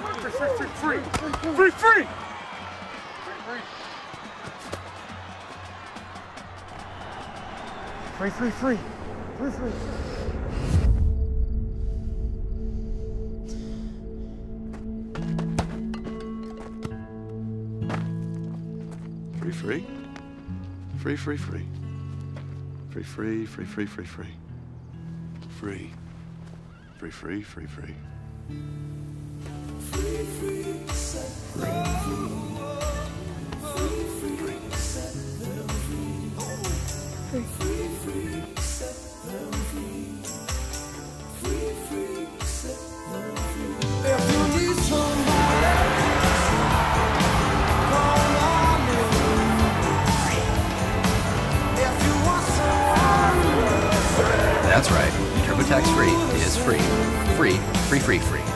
Free! Free! Free! Free! Free! Free! Free! Free! Free, free, free, free, free, free, free, free, free, free, free, free, free, free, free, free. That's right. TurboTax free is free. Free, free, free, free.